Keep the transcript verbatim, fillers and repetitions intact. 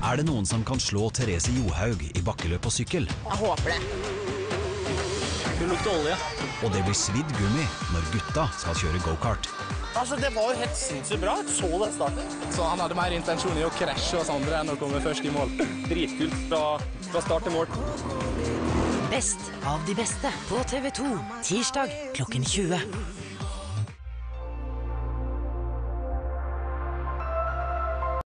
Er det noen som kan slå Therese Johaug i bakkeløp på sykkel? Jeg håper det. Det lukter olje. Og det blir svidd gummi når gutta skal kjøre go-kart. Altså, det var jo helt sinnssykt bra. Så den starten. Så han hadde mer intensjon i å krasje og sånn enn å komme først i mål. Dritkult fra, fra start til mål. Best av de beste på T V to, tirsdag klokken tjue.